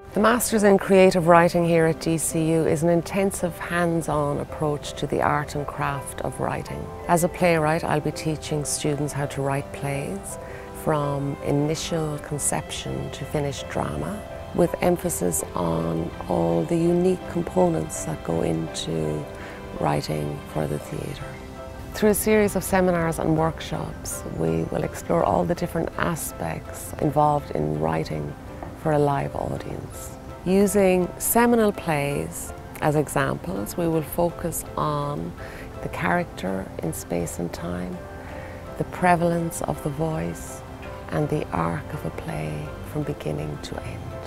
The Masters in Creative Writing here at DCU is an intensive hands-on approach to the art and craft of writing. As a playwright, I'll be teaching students how to write plays from initial conception to finished drama, with emphasis on all the unique components that go into writing for the theatre. Through a series of seminars and workshops, we will explore all the different aspects involved in writing for a live audience. Using seminal plays as examples, we will focus on the character in space and time, the prevalence of the voice, and the arc of a play from beginning to end.